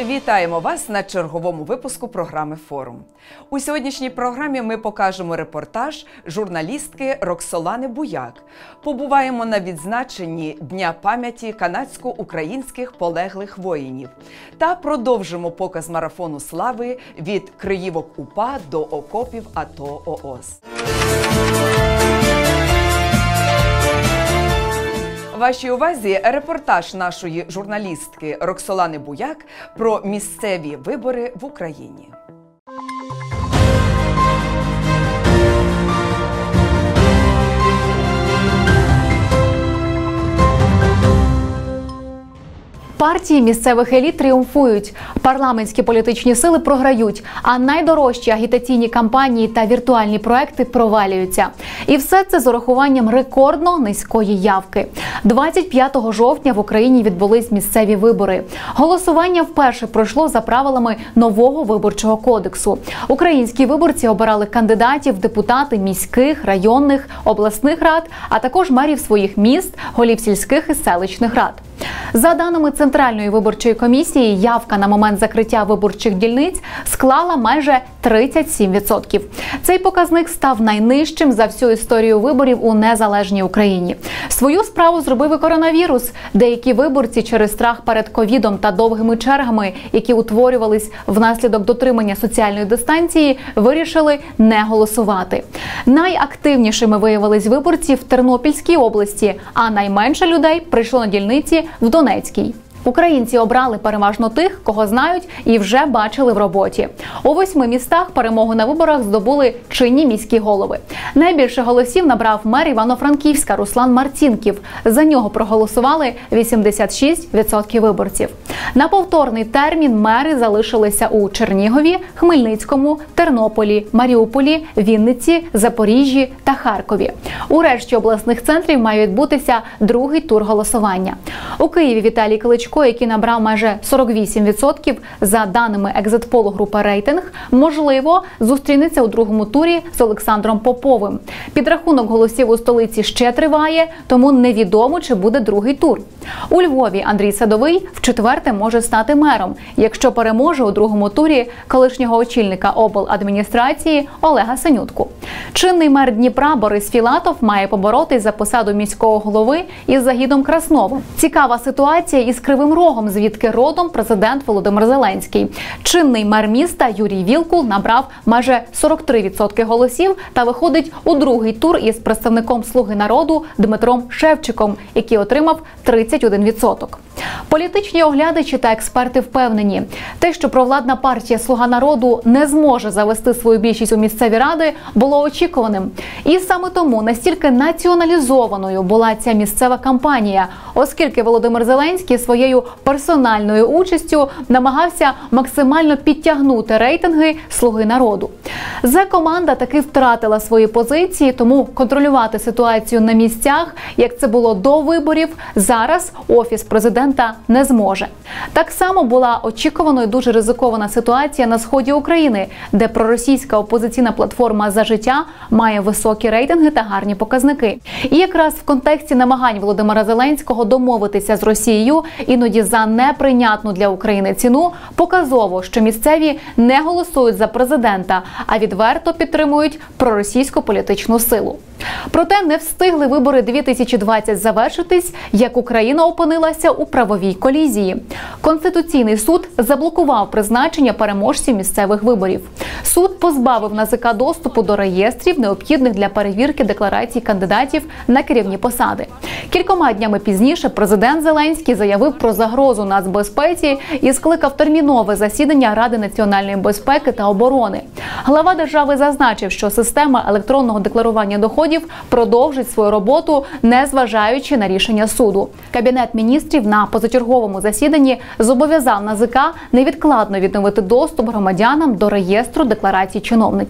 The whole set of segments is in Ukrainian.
Вітаємо вас на черговому випуску програми «Форум». У сьогоднішній програмі ми покажемо репортаж журналістки Роксолани Буяк. Побуваємо на відзначенні Дня пам'яті канадсько-українських полеглих воїнів. Та продовжимо показ марафону слави від Криївок УПА до окопів АТО-ООС. Вашій увазі репортаж нашої журналістки Роксолани Буяк про місцеві вибори в Україні. Партії місцевих еліт тріумфують, парламентські політичні сили програють, а найдорожчі агітаційні кампанії та віртуальні проекти провалюються. І все це з урахуванням рекордно низької явки. 25 жовтня в Україні відбулись місцеві вибори. Голосування вперше пройшло за правилами нового виборчого кодексу. Українські виборці обирали кандидатів в депутати міських, районних, обласних рад, а також мерів своїх міст, голів сільських і селищних рад. За даними Центральної виборчої комісії, явка на момент закриття виборчих дільниць склала майже 37%. Цей показник став найнижчим за всю історію виборів у незалежній Україні. Свою справу зробив і коронавірус. Деякі виборці через страх перед ковідом та довгими чергами, які утворювались внаслідок дотримання соціальної дистанції, вирішили не голосувати. Найактивнішими виявились виборці в Тернопільській області, а найменше людей прийшло на дільниці в Донецькій. Українці обрали переважно тих, кого знають і вже бачили в роботі. У 8 містах перемогу на виборах здобули чинні міські голови. Найбільше голосів набрав мер Івано-Франківська Руслан Марцінків. За нього проголосували 86% виборців. На повторний термін мери залишилися у Чернігові, Хмельницькому, Тернополі, Маріуполі, Вінниці, Запоріжжі та Харкові. У решті обласних центрів має відбутися другий тур голосування. У Києві Віталій Кличко, який набрав майже 48%, за даними екзит-полу групи «Рейтинг», можливо, зустрінеться у другому турі з Олександром Поповим. Підрахунок голосів у столиці ще триває, тому невідомо, чи буде другий тур. У Львові Андрій Садовий вчетверте може стати мером, якщо переможе у другому турі колишнього очільника обладміністрації Олега Синютку. Чинний мер Дніпра Борис Філатов має поборотись за посаду міського голови із Загідом Красновим. Цікава ситуація із Кривим Рогом, звідки родом президент Володимир Зеленський. Чинний мер міста Юрій Вілкул набрав майже 43% голосів та виходить у другий тур із представником «Слуги народу» Дмитром Шевчиком, який отримав 31%. Політичні оглядачі та експерти впевнені, те, що провладна партія «Слуга народу» не зможе завести свою більшість у місцеві ради, було очікуваним. І саме тому настільки націоналізованою була ця місцева кампанія, оскільки Володимир Зеленський своєю персональною участю намагався максимально підтягнути рейтинги «Слуги народу». Зе-команда таки втратила свої позиції, тому контролювати ситуацію на місцях, як це було до виборів, зараз Офіс президента не зможе. Так само була очікуваною дуже ризикована ситуація на сході України, де проросійська опозиційна платформа «За життя» має високі рейтинги та гарні показники. І якраз в контексті намагань Володимира Зеленського домовитися з Росією, іноді за неприйнятну для України ціну, показово, що місцеві не голосують за президента, а відверто підтримують проросійську політичну силу. Проте не встигли вибори 2020 завершитись, як Україна опинилася у правовій колізії. Конституційний суд заблокував призначення переможців місцевих виборів. Суд позбавив НАЗК доступу до реєстрів, необхідних для перевірки декларацій кандидатів на керівні посади. Кількома днями пізніше президент Зеленський заявив про загрозу нацбезпеці і скликав термінове засідання Ради національної безпеки та оборони. Глава держави зазначив, що система електронного декларування доходів продовжить свою роботу, незважаючи на рішення суду. Кабінет міністрів на позачерговому засіданні зобов'язав НАЗК невідкладно відновити доступ громадянам до реєстру декларацій чиновників.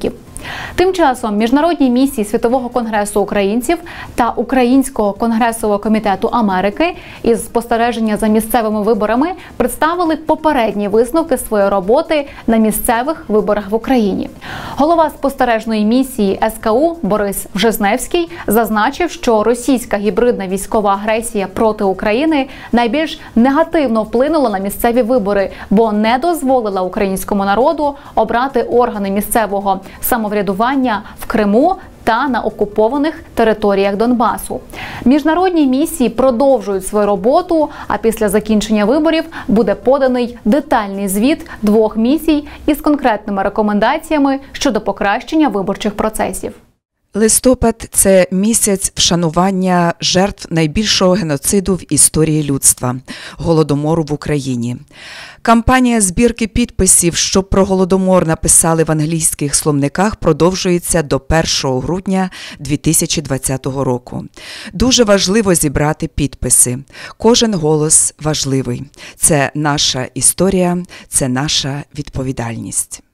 Тим часом міжнародні місії Світового конгресу українців та Українського конгресового комітету Америки із спостереження за місцевими виборами представили попередні висновки своєї роботи на місцевих виборах в Україні. Голова спостережної місії СКУ Борис Вжезневський зазначив, що російська гібридна військова агресія проти України найбільш негативно вплинула на місцеві вибори, бо не дозволила українському народу обрати органи місцевого самоврядування в Криму та на окупованих територіях Донбасу. Міжнародні місії продовжують свою роботу, а після закінчення виборів буде поданий детальний звіт 2 місій із конкретними рекомендаціями щодо покращення виборчих процесів. Листопад – це місяць вшанування жертв найбільшого геноциду в історії людства – Голодомору в Україні. Кампанія збірки підписів, щоб про Голодомор написали в англійських словниках, продовжується до 1 грудня 2020 року. Дуже важливо зібрати підписи. Кожен голос важливий. Це наша історія, це наша відповідальність.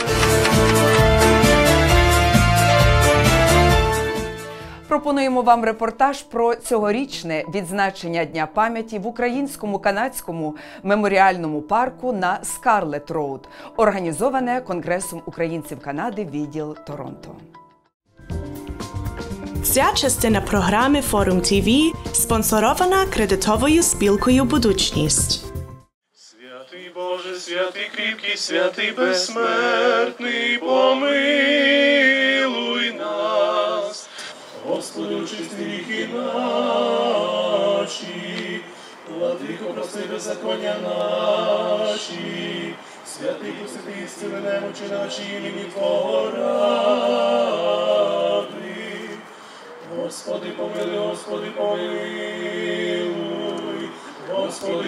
Пропонуємо вам репортаж про цьогорічне відзначення Дня пам'яті в українському канадському меморіальному парку на Скарлет Роуд, організоване Конгресом українців Канади, відділ Торонто. Ця частина програми Форум ТВ спонсорована кредитовою спілкою «Будучність». Святий Боже, святий кріпкий, святий безсмертний, помилуй нас. Господи, очисти гріхи наші, владико, прости беззаконня наші, святий посвяти і зціли немочі наші імені Твого ради. Господи, помилуй, Господи, помилуй, Господи,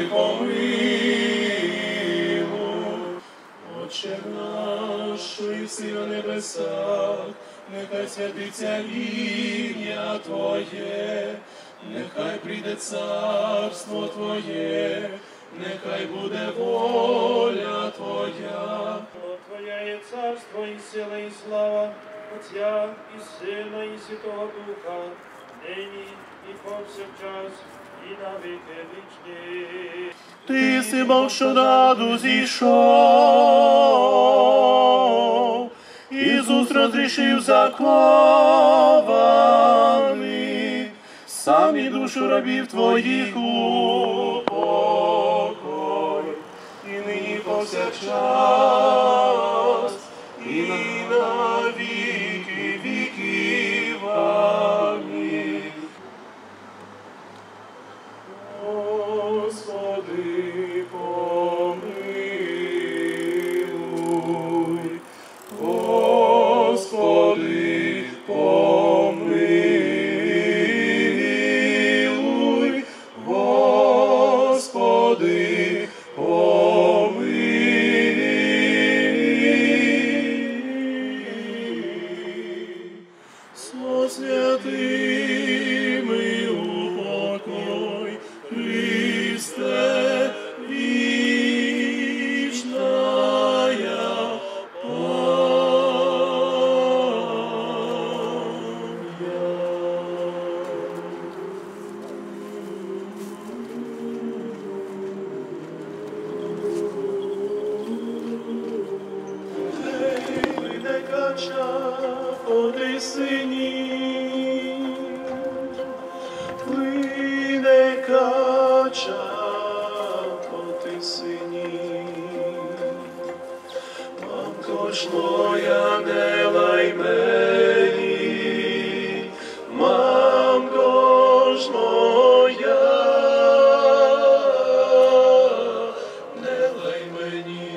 помилуй. Отче наш, що єси на небесах, нехай святиться ім'я Твоє, нехай прийде царство Твоє, нехай буде воля Твоя. Твоя є царство і сила і слава, Отця і Сина і Святого Духа, нині і повсякчас і на віки вічні. Ти си Бог, що наду зійшов, Ісус розрішив закони, сам і душу рабів Твоїх упокой, і нині повсякчас, і на віки віків. Амінь. Господи, помилуй, Господи, помилуй, Господи, помилуй. Со святими упокой, Христе, вічная Плине кача по тисині, плине кача по тисині. Мамко ж моя, не лай мені, мамко ж моя, не лай мені.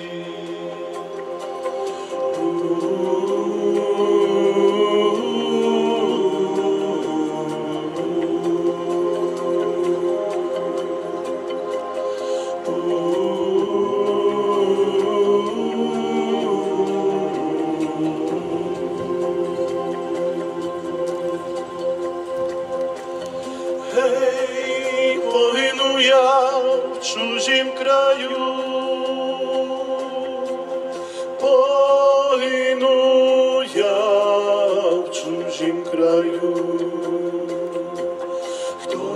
Гей, погину я в чужім краю,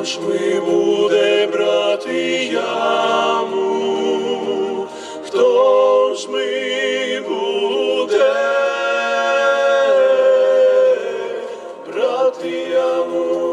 хто ж ми буде брати яму, хто ж ми буде брати яму.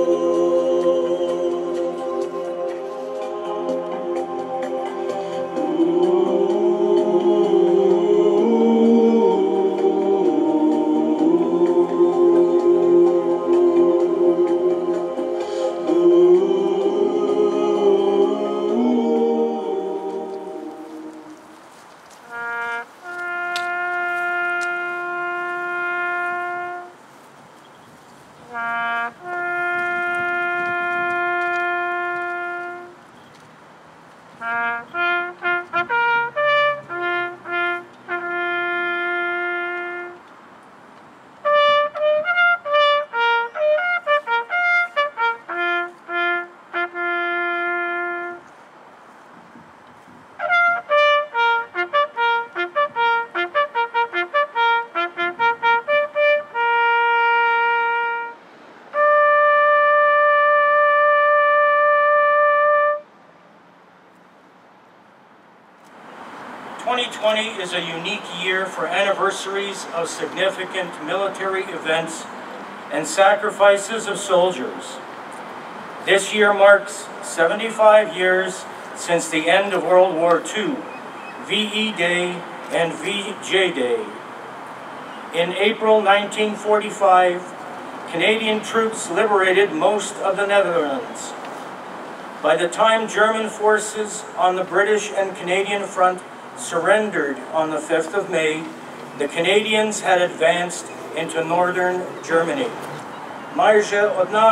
Is a unique year for anniversaries of significant military events and sacrifices of soldiers. This year marks 75 years since the end of World War II, VE Day and VJ Day. In April 1945, Canadian troops liberated most of the Netherlands. By the time German forces on the British and Canadian front surrendered on the 5th of May, the Canadians had advanced into northern Germany. Майже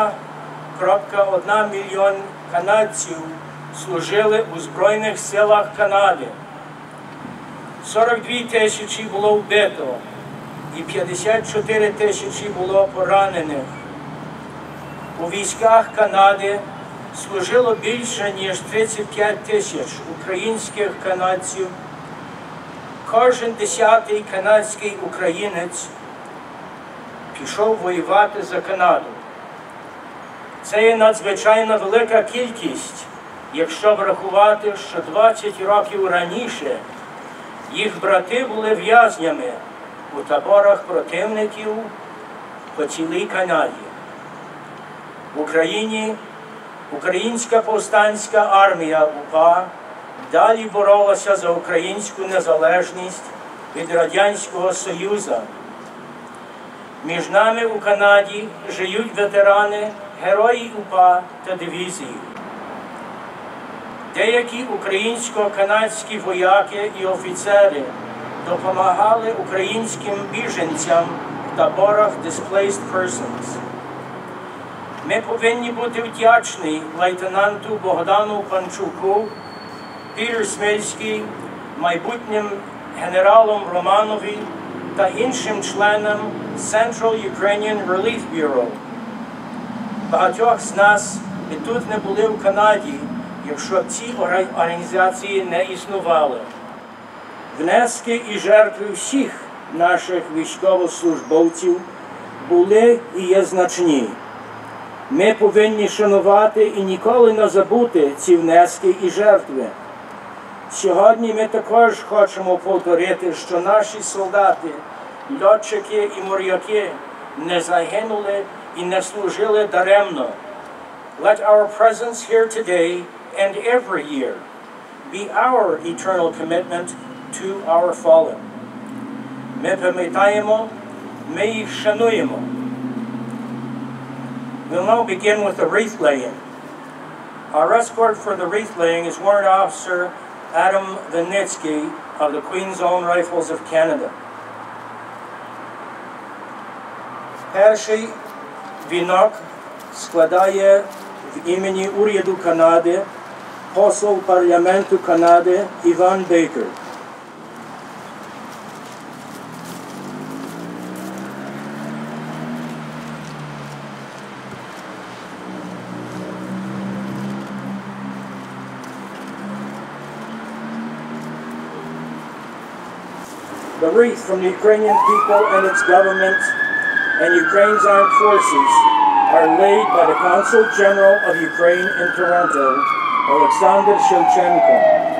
1,1 мільйон канадців служили у Збройних силах Канади. 42 тисячі було вбито і 54 тисячі було поранених. У військах Канади служило більше, ніж 35 тисяч українських канадців. Кожен 10-й канадський українець пішов воювати за Канаду. Це є надзвичайно велика кількість, якщо врахувати, що 20 років раніше їх брати були в'язнями у таборах противників по цілій Канаді. В Україні Українська повстанська армія УПА далі боролася за українську незалежність від Радянського Союзу. Між нами у Канаді живуть ветерани, герої УПА та дивізії. Деякі українсько-канадські вояки і офіцери допомагали українським біженцям в таборах Displaced Persons. Ми повинні бути вдячні лейтенанту Богдану Панчуку, Пітер Смельський, майбутнім генералом Романові та іншим членам Central Ukrainian Relief Bureau. Багатьох з нас і тут не були в Канаді, якщо ці організації не існували. Внески і жертви всіх наших військовослужбовців були і є значні. Ми повинні шанувати і ніколи не забути ці внески і жертви. Сьогодні ми також хочемо повторити, що наші солдати, льотчики і моряки не загинули і не служили даремно. Let our presence here today and every year be our eternal commitment to our fallen. Ми пам'ятаємо, ми їх шануємо. We'll now begin with the wreath laying. Our escort for the wreath laying is Warrant Officer Adam Vinitsky of the Queen's Own Rifles of Canada. Перший вінок складає в імені уряду Канади посол парламенту Канади Іван Бейкер. The wreath from the Ukrainian people and its government and Ukraine's armed forces are laid by the Consul General of Ukraine in Toronto, Alexander Shevchenko.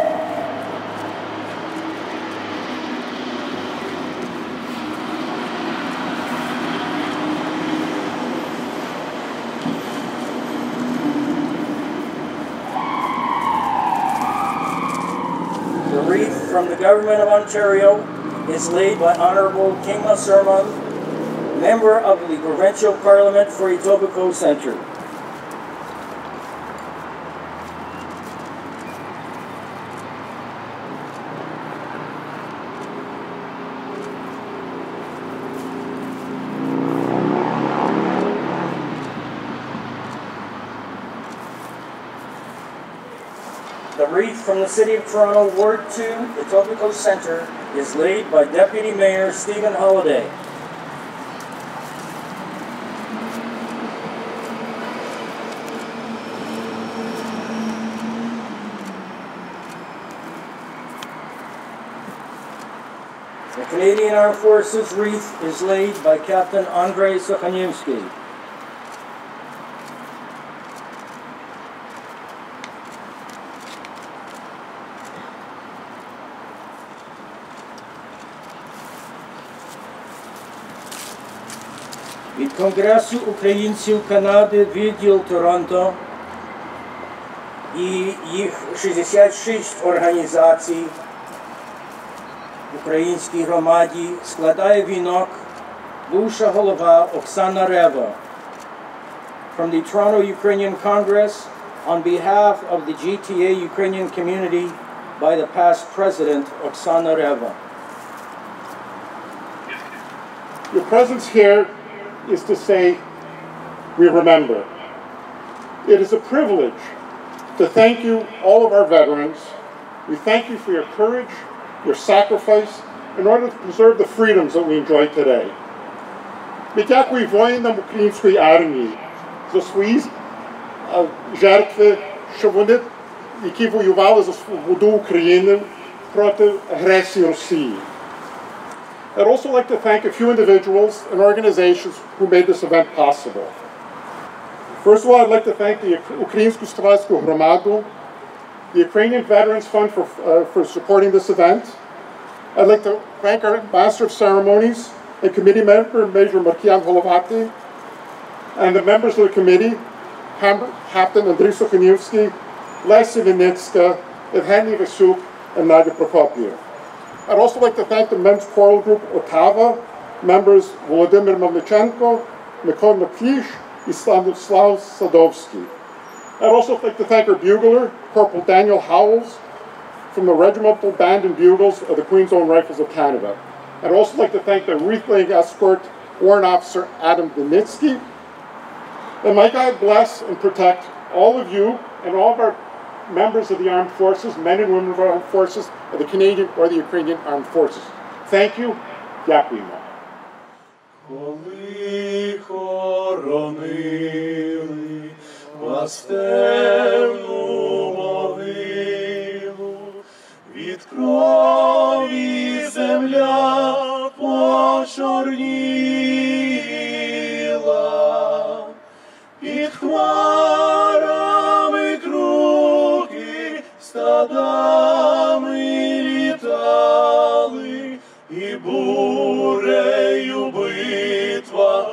The wreath from the Government of Ontario is laid by Honourable Kingma Sermon, Member of the Provincial Parliament for Etobicoke Centre. The wreath from the City of Toronto, Ward 2, Etobicoke Centre, is laid by Deputy Mayor Stephen Holliday. The Canadian Armed Forces wreath is laid by Captain Andrei Sukhanevsky. Від Конгресу українців Канади відділ Торонто і їх 66 організацій українській громаді складає вінок бувша голова Оксана Рева. From the Toronto Ukrainian Congress, on behalf of the GTA Ukrainian community, by the past president Oksana Reva. Your presence here is to say, we remember. It is a privilege to thank you, all of our veterans. We thank you for your courage, your sacrifice, in order to preserve the freedoms that we enjoy today. Ми дякуємо воїнам української армії за свої жертви, які воювали за свободу України проти агресії Росії. I'd also like to thank a few individuals and organizations who made this event possible. First of all, I'd like to thank the Українську стрілецьку громаду, the Ukrainian Veterans Fund for supporting this event. I'd like to thank our Master of Ceremonies and committee member, Major Markian Holovati, and the members of the committee, Captain Andriy Sukhanevsky, Leslie Vinitska, Evgeny Vasuk, and Nadia Prokopiev. I'd also like to thank the men's choral group Ottawa, members Volodymyr Mavlichenko, Mikola Makish, and Stanislav Sadovsky. I'd also like to thank our bugler, Corporal Daniel Howells, from the Regimental Band and Bugles of the Queen's Own Rifles of Canada. I'd also like to thank the wreath-laying escort, Warrant Officer Adam Denitsky. And may God bless and protect all of you and all of our members of the armed forces, men and women of our armed forces, of the Canadian or the Ukrainian armed forces. Thank you. Дякуємо. Коли хоронили вас темну могилу, від крові земля почорніла, під хмарами круги стадами літали, і бурею битва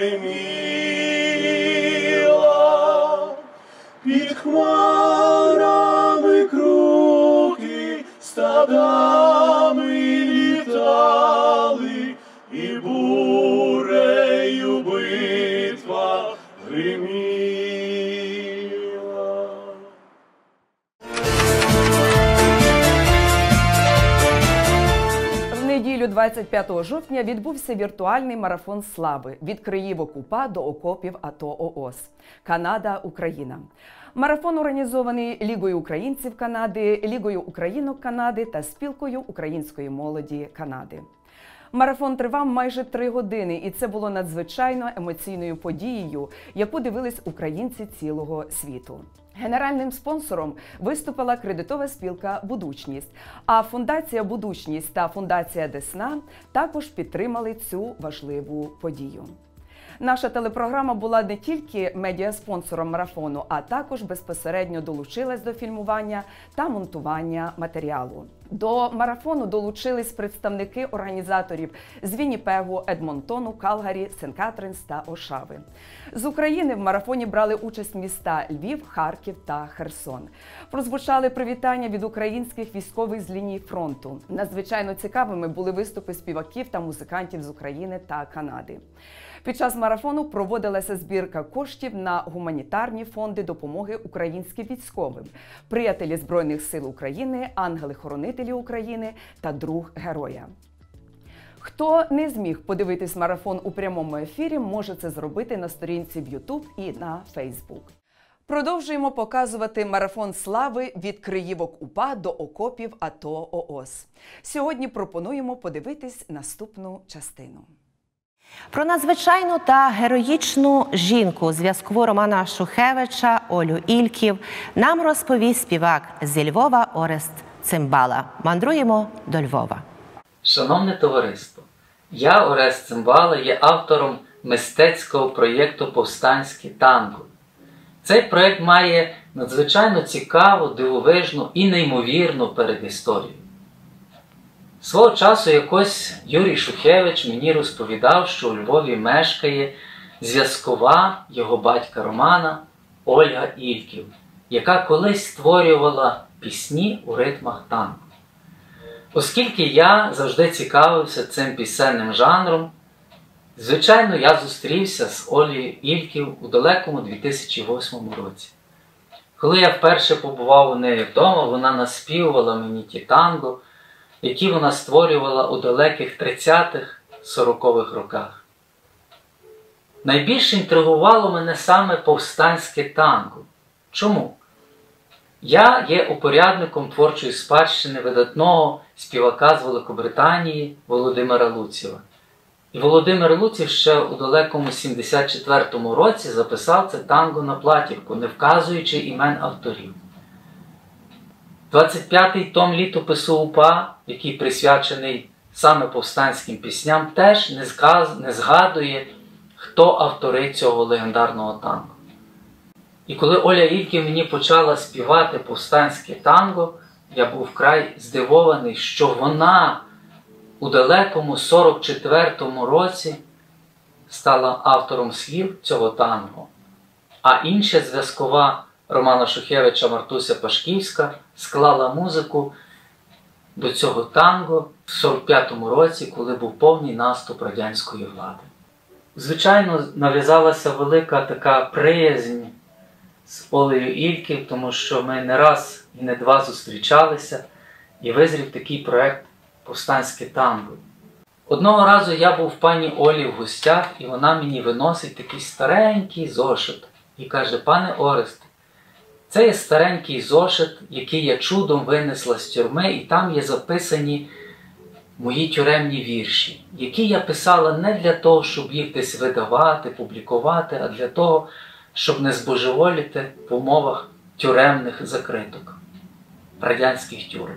гриміла. Під хмарами круги стадами літали, і бурею битва гриміла. В неділю 25 жовтня відбувся віртуальний марафон слави від країв ОКУПА до окопів АТО ООС. Канада-Україна. Марафон організований Лігою українців Канади, Лігою українок Канади та Спілкою української молоді Канади. Марафон тривав майже 3 години, і це було надзвичайно емоційною подією, яку дивились українці цілого світу. Генеральним спонсором виступила кредитова спілка «Будучність», а Фундація «Будучність» та Фундація «Десна» також підтримали цю важливу подію. Наша телепрограма була не тільки медіаспонсором марафону, а також безпосередньо долучилась до фільмування та монтування матеріалу. До марафону долучились представники організаторів з Вінніпегу, Едмонтону, Калгарі, Сент-Катрінс та Ошави. З України в марафоні брали участь міста Львів, Харків та Херсон. Прозвучали привітання від українських військових з лінії фронту. Надзвичайно цікавими були виступи співаків та музикантів з України та Канади. Під час марафону проводилася збірка коштів на гуманітарні фонди допомоги українським військовим, приятелі Збройних сил України, ангели-хоронителі України та друг героя. Хто не зміг подивитись марафон у прямому ефірі, може це зробити на сторінці в YouTube і на Facebook. Продовжуємо показувати марафон слави від Криївок УПА до окопів АТО ООС. Сьогодні пропонуємо подивитись наступну частину. Про надзвичайну та героїчну жінку, зв'язкову Романа Шухевича, Олю Ільків, нам розповість співак зі Львова Орест Цимбала. Мандруємо до Львова. Шановне товариство, я, Орест Цимбала, є автором мистецького проєкту «Повстанське танго». Цей проєкт має надзвичайно цікаву, дивовижну і неймовірну передісторію. Свого часу якось Юрій Шухевич мені розповідав, що у Львові мешкає зв'язкова його батька Романа Ольга Ільків, яка колись створювала пісні у ритмах танго. Оскільки я завжди цікавився цим пісенним жанром, звичайно, я зустрівся з Олею Ільків у далекому 2008 році. Коли я вперше побував у неї вдома, вона наспівувала мені ті танго, які вона створювала у далеких 30-х-40-х роках. Найбільше інтригувало мене саме повстанське танго. Чому? Я є упорядником творчої спадщини видатного співака з Великобританії Володимира Луцєва. І Володимир Луцєв ще у далекому 74-му році записав це танго на платівку, не вказуючи імен авторів. 25-й том літопису УПА, який присвячений саме повстанським пісням, теж не згадує, хто автори цього легендарного танго. І коли Оля Ільків мені почала співати повстанське танго, я був вкрай здивований, що вона у далекому 44-му році стала автором слів цього танго, а інша зв'язкова Романа Шухевича Мартуся Пашківська склала музику до цього танго в 45-му році, коли був повний наступ радянської влади. Звичайно, нав'язалася велика така приязнь з Олею Ільків, тому що ми не раз і не два зустрічалися, і визрів такий проєкт «Повстанське танго». Одного разу я був в пані Олі в гостях, і вона мені виносить такий старенький зошит і каже: «Пане Оресте, це є старенький зошит, який я чудом винесла з тюрми, і там є записані мої тюремні вірші, які я писала не для того, щоб їх десь видавати, публікувати, а для того, щоб не збожеволіти в умовах тюремних закриток, радянських тюрем».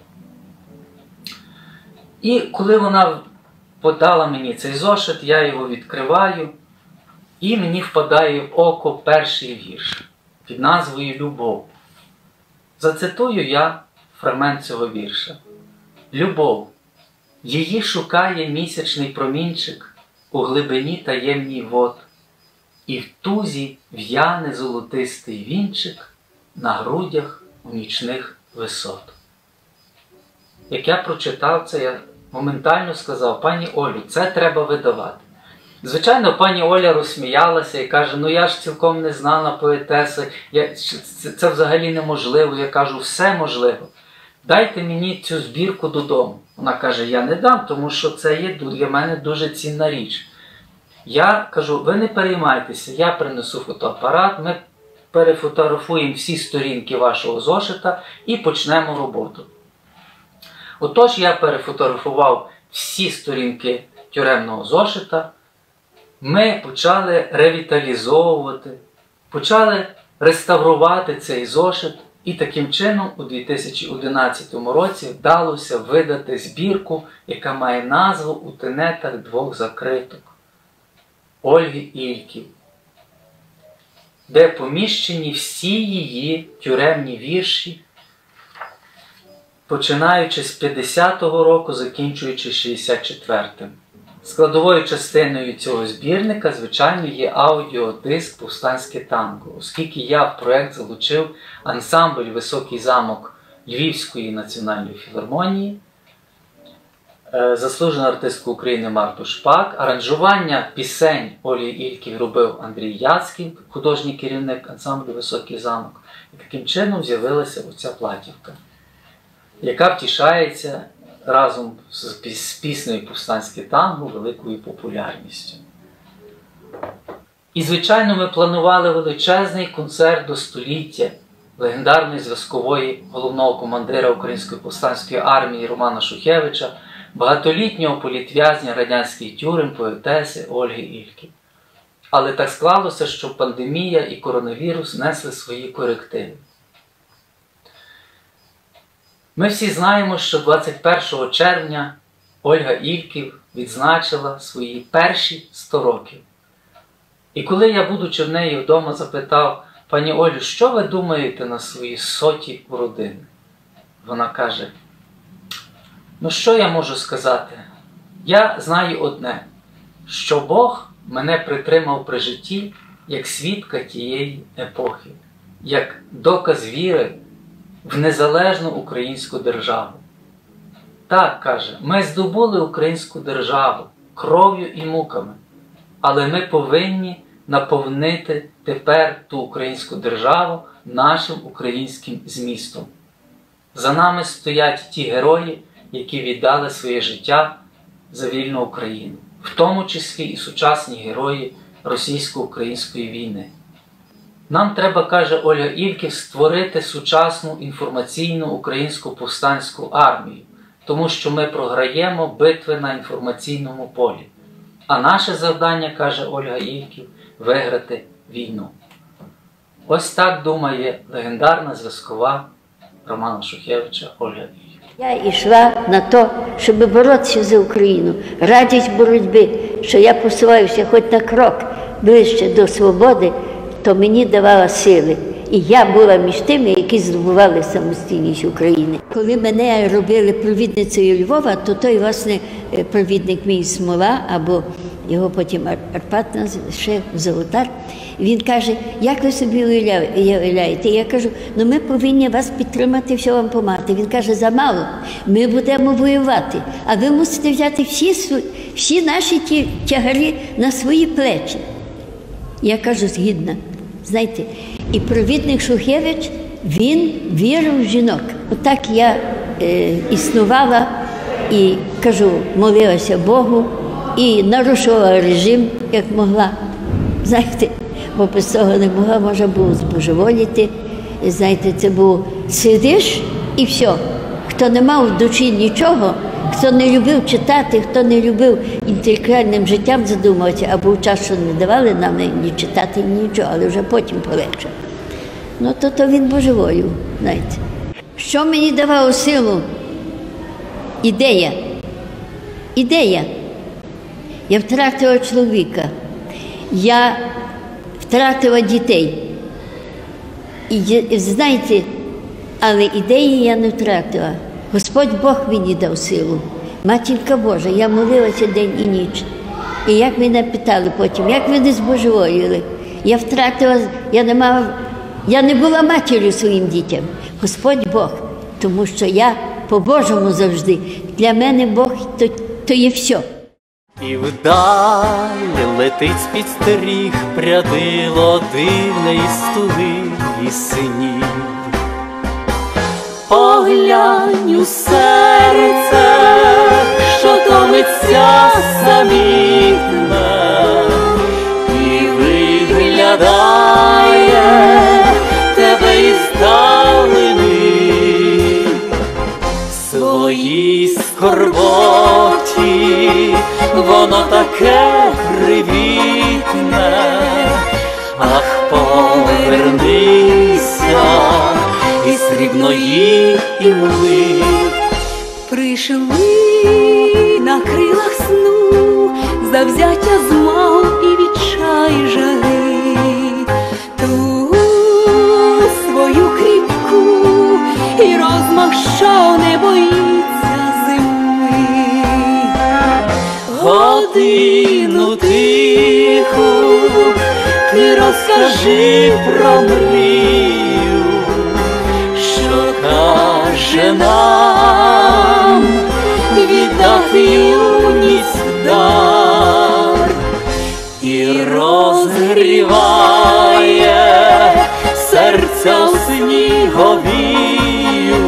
І коли вона подала мені цей зошит, я його відкриваю, і мені впадає в око перший вірш під назвою «Любов». Зацитую я фрагмент цього вірша. «Любов. Її шукає місячний промінчик у глибині таємній вод, і в тузі в'яне золотистий вінчик на грудях у нічних висот». Як я прочитав це, я моментально сказав: «Пані Олю, це треба видавати». Звичайно, пані Оля розсміялася і каже: «Ну я ж цілком не знана поетеса, це взагалі неможливо». Я кажу: «Все можливо. Дайте мені цю збірку додому». Вона каже: «Я не дам, тому що це є для мене дуже цінна річ». Я кажу: «Ви не переймайтеся, я принесу фотоапарат, ми перефотографуємо всі сторінки вашого зошита і почнемо роботу». Отож, я перефотографував всі сторінки тюремного зошита, ми почали ревіталізовувати, почали реставрувати цей зошит, і таким чином у 2011 році вдалося видати збірку, яка має назву «У тенетах двох закриток». Ольги Ільків, де поміщені всі її тюремні вірші, починаючи з 50-го року, закінчуючи 64-м. Складовою частиною цього збірника, звичайно, є аудіодиск «Повстанське танго», оскільки я в проєкт залучив ансамбль «Високий замок» Львівської національної філармонії, заслужену артистку України Марту Шпак. Аранжування пісень Олі Ільків робив Андрій Яцьків, художній керівник ансамблю «Високий замок». І таким чином з'явилася оця платівка, яка втішається разом з піснею «Повстанське танго» великою популярністю. І, звичайно, ми планували величезний концерт до століття легендарної зв'язкової головного командира Української повстанської армії Романа Шухевича, багатолітнього політв'язня радянських тюрем, поетеси Ольги Ільків. Але так склалося, що пандемія і коронавірус несли свої корективи. Ми всі знаємо, що 21 червня Ольга Ільків відзначила свої перші 100 років. І коли я, будучи в неї вдома, запитав: «Пані Олю, що ви думаєте на свої 100-ті родини?» Вона каже: «Ну що я можу сказати? Я знаю одне, що Бог мене притримав при житті як свідка тієї епохи, як доказ віри в незалежну українську державу. Так, каже, ми здобули українську державу кров'ю і муками, але ми повинні наповнити тепер ту українську державу нашим українським змістом. За нами стоять ті герої, які віддали своє життя за вільну Україну, в тому числі і сучасні герої російсько-української війни. Нам треба, каже Ольга Ільків, створити сучасну інформаційну українську повстанську армію, тому що ми програємо битви на інформаційному полі. А наше завдання, каже Ольга Ільків, виграти війну». Ось так думає легендарна зв'язкова Романа Шухевича Ольга Ільків. Я йшла на те, щоб боротися за Україну. Радість боротьби, що я посуваюся хоч на крок ближче до свободи, то мені давала сили. І я була між тими, які здобували самостійність України. Коли мене робили провідницею Львова, то той, власне, провідник мій Смола, або його потім Арпат, ще Золотар, він каже: «Як ви собі уявляєте?» Я кажу: «Ну ми повинні вас підтримати, все вам помагати». Він каже: «Замало, ми будемо воювати, а ви мусите взяти всі наші тягарі на свої плечі». Я кажу: «Згідна». Знаєте, і провідник Шухевич, він вірив в жінок. Отак я існувала і, кажу, молилася Богу і нарушувала режим, як могла. Знаєте, бо без того не могла, можна було збожеволіти. Знаєте, це було сидиш і все. Хто не мав в душі нічого, хто не любив читати, хто не любив інтелектуальним життям задумуватися, або в час, що не давали нам ні читати, ні нічого, але вже потім полегше. Ну, то він божеволів, знаєте. Що мені давало силу? Ідея. Ідея. Я втратила чоловіка. Я втратила дітей. І знаєте, але ідеї я не втратила. Господь Бог мені дав силу. Матінка Божа, я молилася день і ніч. І як мене питали потім, як ви не збожеволіли? Я втратила, я не була матір'ю своїм дітям. Господь Бог, тому що я по-божому завжди. Для мене Бог то є все. І вдалі летить з-під стеріг прядило дивне із туги і синів. Поглянь у серце, що томиться самітне, і виглядає тебе іздалини. Своїй скорботі воно таке привітне, ах, повернися і срібної імли. Прийшли на крилах сну, завзяття змагу і відчуття. що не боїться зими. Годину тиху ти розкажи про мрію, що каже нам віддати юність в дар, і розгріває серця в сніговію,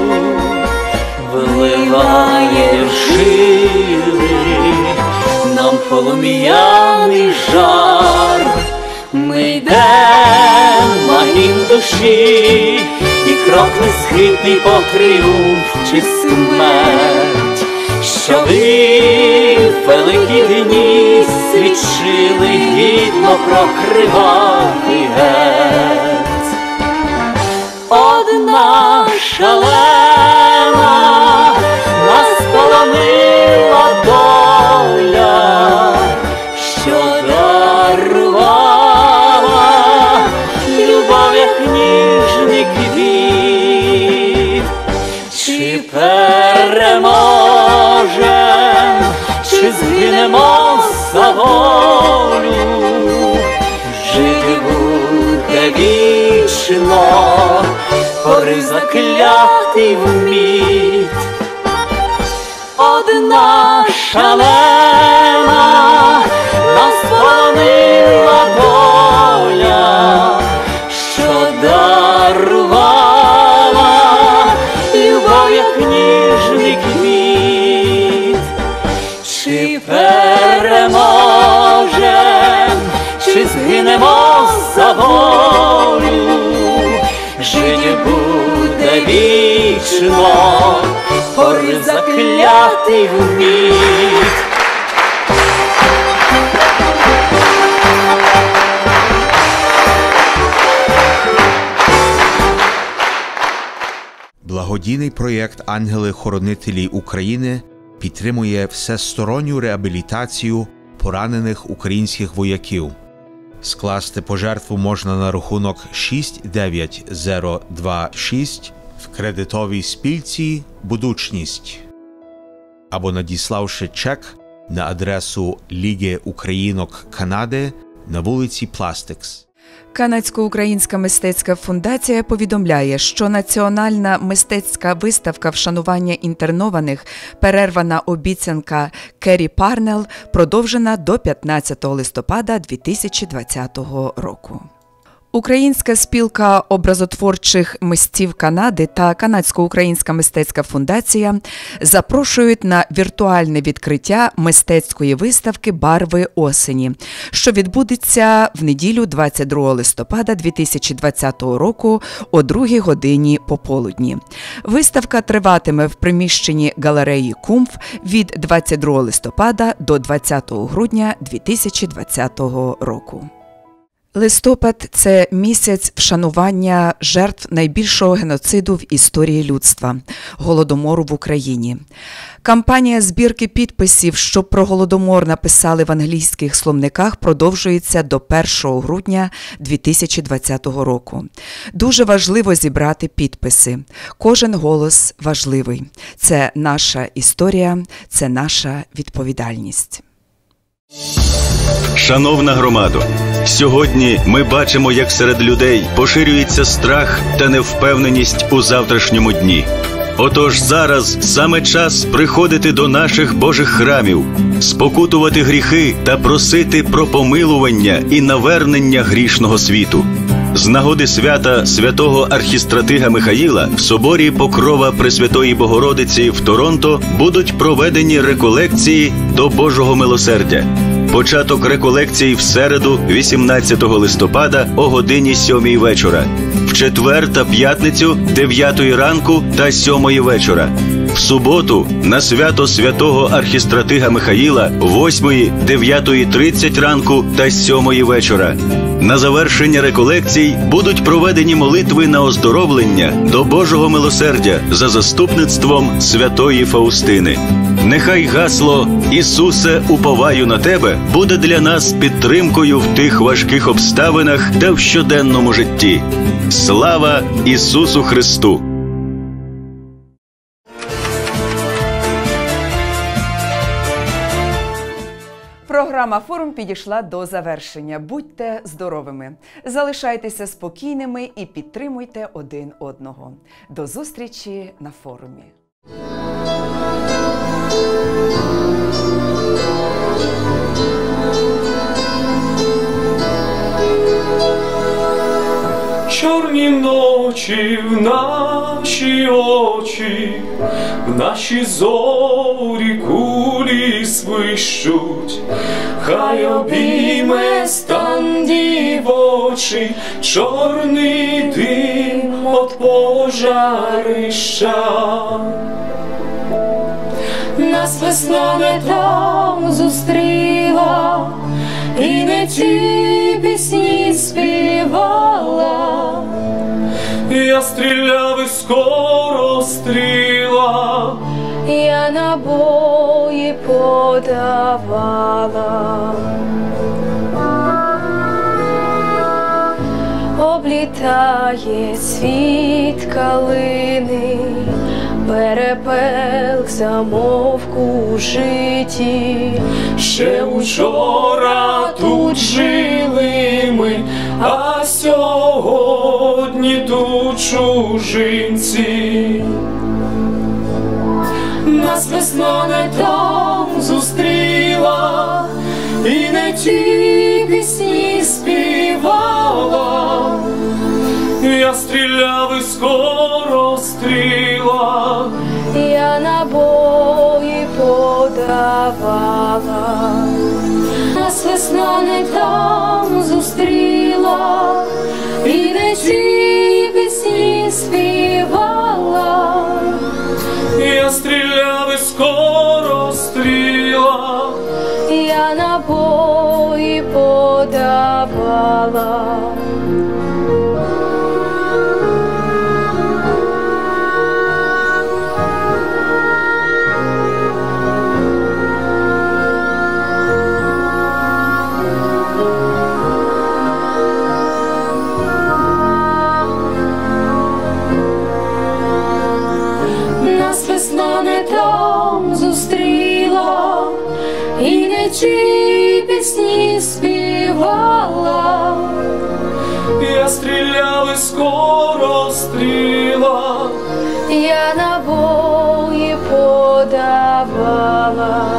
вливає в жили нам полум'яний жар. Ми йдем на гімн душі, і крок несхитний по тріумф чи смерть, що ви в великі дні свідчили гідно про кривавий геть. Одна шалена нас полонила доля, що дарувала любов, як ніжний квіт. Чи переможем, чи згинемо за волю, жити буде вічно порив заклятий вміт. Одна шалена нас полонила доля, що дарувала любов, як ніжний квіт. Чи переможем, чи згинемо за волю, жить буде вічно порив заклятий вміт. Благодійний проєкт «Ангели-хоронителі України» підтримує всесторонню реабілітацію поранених українських вояків. Скласти пожертву можна на рахунок 69026 в кредитовій спілці «Будучність» або надіславши чек на адресу Ліги Українок Канади на вулиці Пластикс. Канадсько-українська мистецька фундація повідомляє, що національна мистецька виставка вшанування інтернованих «Перервана обіцянка» Керрі Парнелл продовжена до 15 листопада 2020 року. Українська спілка образотворчих митців Канади та Канадсько-українська мистецька фундація запрошують на віртуальне відкриття мистецької виставки «Барви осені», що відбудеться в неділю 22 листопада 2020 року о 2 годині пополудні. Виставка триватиме в приміщенні галереї «Кумф» від 22 листопада до 20 грудня 2020 року. Листопад – це місяць вшанування жертв найбільшого геноциду в історії людства – Голодомору в Україні. Кампанія збірки підписів, щоб про Голодомор написали в англійських словниках, продовжується до 1 грудня 2020 року. Дуже важливо зібрати підписи. Кожен голос важливий. Це наша історія, це наша відповідальність. Шановна громадо, сьогодні ми бачимо, як серед людей поширюється страх та невпевненість у завтрашньому дні. Отож зараз саме час приходити до наших Божих храмів, спокутувати гріхи та просити про помилування і навернення грішного світу. З нагоди свята святого архістратига Михаїла в соборі Покрова Пресвятої Богородиці в Торонто будуть проведені реколекції до Божого милосердя. Початок реколекцій в середу, 18 листопада о годині 7 вечора. В четвер та п'ятницю 9 ранку та 7 вечора. В суботу на свято святого архістратига Михаїла 8, 9:30 ранку та 7 вечора. На завершення реколекцій будуть проведені молитви на оздоровлення до Божого милосердя за заступництвом святої Фаустини. Нехай гасло «Ісусе, уповаю на Тебе» буде для нас підтримкою в тих важких обставинах та в щоденному житті. Слава Ісусу Христу! Програма «Форум» підійшла до завершення. Будьте здоровими, залишайтеся спокійними і підтримуйте один одного. До зустрічі на форумі. Чорні ночі в наші очі, в наші зорі кулі свищуть, хай обійме стан дівочий чорний дим от пожарища. Нас весна не там зустріла, і не ті пісні співала. Я стріляв і скоро стріла, я набої подавала. Облітає світ калини, перепелк замовк у житті. Ще учора тут жили ми, а сьогодні тут чужинці. Нас весна не там зустріла, і не ті пісні співала. Я стріляв і скоро стріла, я набої подавала. Нас весна не там зустріла, і не ті пісні співала. Я стріляв і скоро стріла, я набої подавала. Ті пісні співала. Я стріляв і скоро стріла, я набої подавала.